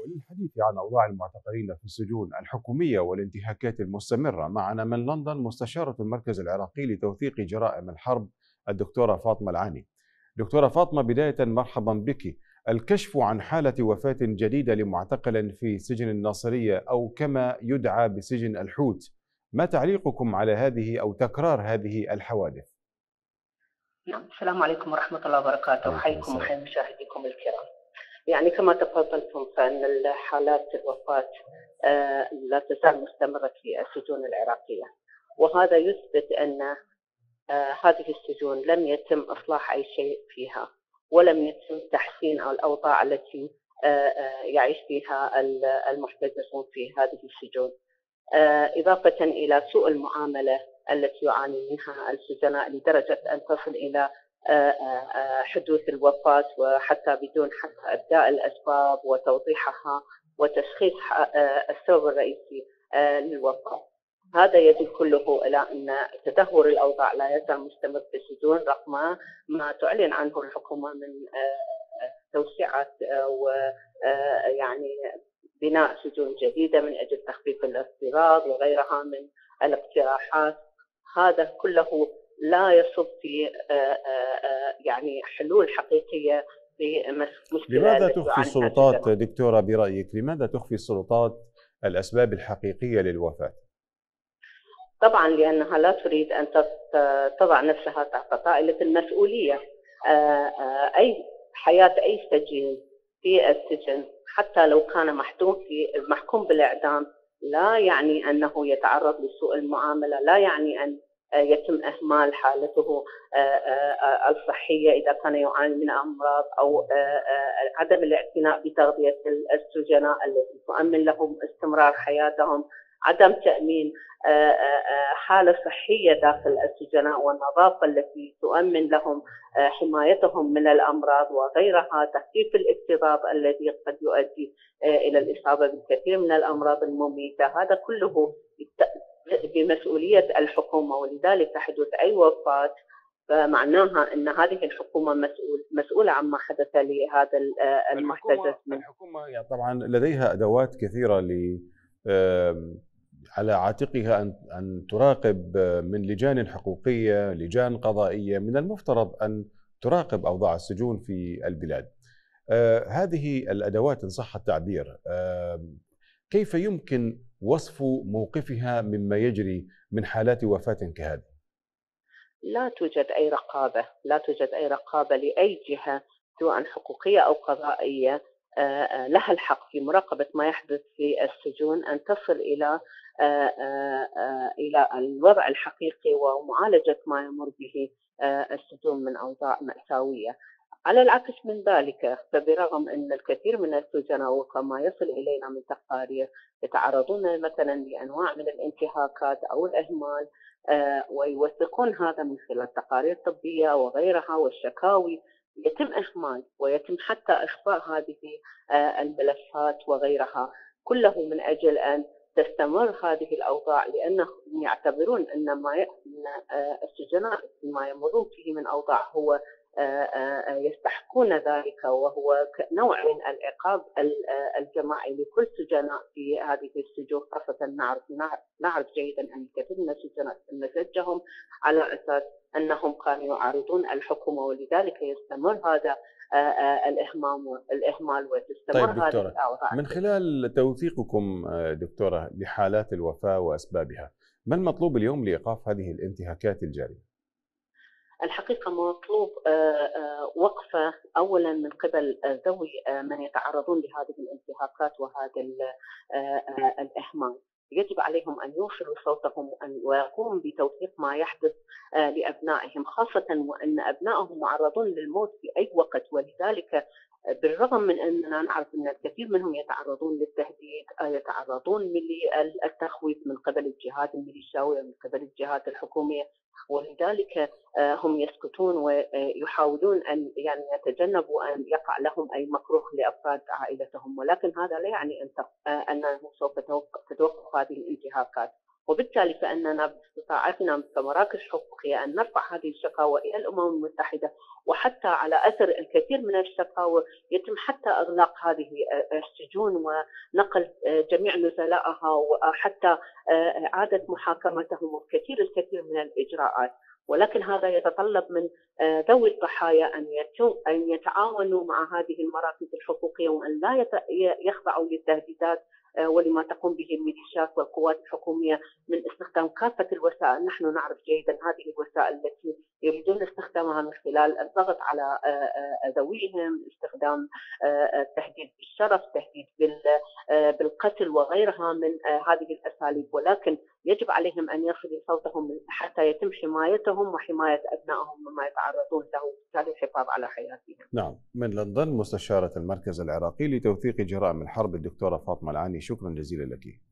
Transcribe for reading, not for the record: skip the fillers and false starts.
وللحديث عن أوضاع المعتقلين في السجون الحكومية والانتهاكات المستمرة، معنا من لندن مستشارة المركز العراقي لتوثيق جرائم الحرب الدكتورة فاطمة العاني. دكتورة فاطمة، بداية مرحبا بك. الكشف عن حالة وفاة جديدة لمعتقل في سجن الناصرية أو كما يدعى بسجن الحوت، ما تعليقكم على هذه أو تكرار هذه الحوادث؟ نعم، السلام عليكم ورحمة الله وبركاته. عليكم أحييكم السلام. وأحيي مشاهديكم الكرام. يعني كما تفضلتم فإن حالات الوفاة لا تزال مستمرة في السجون العراقية، وهذا يثبت أن هذه السجون لم يتم إصلاح أي شيء فيها، ولم يتم تحسين الأوضاع التي يعيش فيها المحتجزون في هذه السجون، إضافة إلى سوء المعاملة التي يعاني منها السجناء لدرجة أن تصل إلى حدوث الوفاة، وحتى بدون حتى إبداء الأسباب وتوضيحها وتشخيص السبب الرئيسي للوفاة. هذا يدل كله إلى أن تدهور الأوضاع لا يزال مستمر في السجون رغم ما تعلن عنه الحكومة من توسعة ويعني بناء سجون جديدة من أجل تخفيف الاضطراب وغيرها من الاقتراحات. هذا كله لا يصب في يعني حلول حقيقية لمشكلة لماذا التي تخفي يعاني منها السلطات السجناء. دكتورة برأيك، لماذا تخفي السلطات الأسباب الحقيقية للوفاة؟ طبعا لأنها لا تريد أن تضع نفسها تحت طائلة المسؤولية. أي حياة أي سجين في السجن حتى لو كان محكوم بالإعدام لا يعني أنه يتعرض لسوء المعاملة، لا يعني أن يتم إهمال حالته الصحية إذا كان يعاني من أمراض، أو عدم الاعتناء بتغذية السجناء التي تؤمن لهم استمرار حياتهم، عدم تأمين حالة صحية داخل السجناء والنظافة التي تؤمن لهم حمايتهم من الأمراض وغيرها، تخفيف الاكتظاظ الذي قد يؤدي إلى الإصابة بالكثير من الأمراض المميتة. هذا كله بمسؤولية الحكومة، ولذلك تحدث أي وفاة فمعناها أن هذه الحكومة مسؤولة عما حدث لهذا المحتجز. الحكومة يعني طبعا لديها أدوات كثيرة على عاتقها أن تراقب من لجان حقوقية، لجان قضائية، من المفترض أن تراقب أوضاع السجون في البلاد. هذه الأدوات إن صح التعبير، كيف يمكن وصف موقفها مما يجري من حالات وفاة كهذه؟ لا توجد أي رقابة لأي جهة سواء حقوقية أو قضائية لها الحق في مراقبة ما يحدث في السجون أن تصل إلى الوضع الحقيقي ومعالجة ما يمر به السجون من أوضاع مأساوية. على العكس من ذلك، فبرغم أن الكثير من السجناء وكما يصل إلينا من تقارير يتعرضون مثلا لأنواع من الانتهاكات أو الإهمال، ويوثقون هذا من خلال تقارير طبية وغيرها والشكاوي، يتم إهمال ويتم حتى إخفاء هذه الملفات وغيرها، كله من أجل أن تستمر هذه الأوضاع، لأنهم يعتبرون أن السجناء ما يمرون فيه من أوضاع هو يستحقون ذلك، وهو نوع من العقاب الجماعي لكل سجناء في هذه السجون. خاصة نعرف جيدا أن الكثير من السجناء نسجهم على أساس أنهم كانوا يعارضون الحكومة، ولذلك يستمر هذا الإهمال وتستمر طيب هذه دكتورة، الأوضاع. من خلال توثيقكم دكتورة لحالات الوفاة وأسبابها، ما المطلوب اليوم لإيقاف هذه الانتهاكات الجارية؟ الحقيقة مطلوب وقفة أولا من قبل ذوي من يتعرضون لهذه الانتهاكات وهذا الإهمال. يجب عليهم أن يوصلوا صوتهم ويقوموا بتوثيق ما يحدث لأبنائهم، خاصة وأن أبنائهم معرضون للموت في أي وقت، ولذلك بالرغم من أننا نعرف أن الكثير منهم يتعرضون للتهديد، يتعرضون للتخويف من قبل الجهات الميليشياوية ومن قبل الجهات الحكومية، ولذلك هم يسكتون ويحاولون أن يعني يتجنبوا أن يقع لهم أي مكروه لأفراد عائلتهم، ولكن هذا لا يعني أنه سوف تتوقف هذه الانتهاكات. وبالتالي فإننا باستطاعتنا كمراكز حقوقية أن نرفع هذه الشكاوى إلى الأمم المتحدة وحتى على أثر الكثير من الشكاوى يتم حتى إغلاق هذه السجون ونقل جميع نزلائها، وحتى إعادة محاكمتهم الكثير من الإجراءات. ولكن هذا يتطلب من ذوي الضحايا أن يتعاونوا مع هذه المراكز الحقوقية، وأن لا يخضعوا للتهديدات ولما تقوم به الميليشيات والقوات الحكومية من استخدام كافة الوسائل. نحن نعرف جيدا هذه الوسائل التي يريدون استخدامها من خلال الضغط على ذويهم، استخدام التهديد بالشرف، تهديد بالقتل وغيرها من هذه الأساليب. ولكن يجب عليهم أن يرفعوا صوتهم حتى يتم حمايتهم وحماية أبنائهم مما يتعرضون له، وبالتالي الحفاظ على حياتهم. نعم، من لندن مستشارة المركز العراقي لتوثيق جرائم الحرب الدكتورة فاطمة العاني، شكرا جزيلا لك.